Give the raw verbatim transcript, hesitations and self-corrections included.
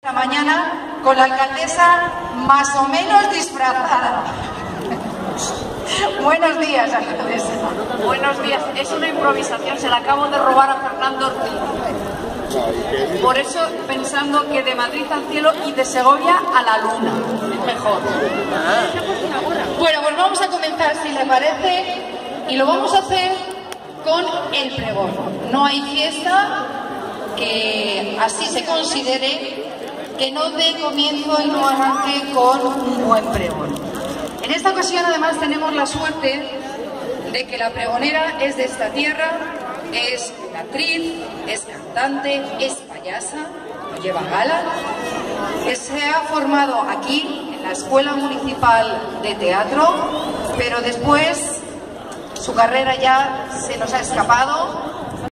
La mañana con la alcaldesa más o menos disfrazada. Buenos días, alcaldesa. Buenos días. Es una improvisación, se la acabo de robar a Fernando Ortiz. Por eso, pensando que de Madrid al cielo y de Segovia a la luna es mejor. Bueno, pues vamos a comenzar, si le parece, y lo vamos a hacer con el pregón. No hay fiesta que así se considere que no dé comienzo y no arranque con un buen pregón. En esta ocasión, además, tenemos la suerte de que la pregonera es de esta tierra, es actriz, es cantante, es payasa, lleva gala, que se ha formado aquí en la Escuela Municipal de Teatro, pero después su carrera ya se nos ha escapado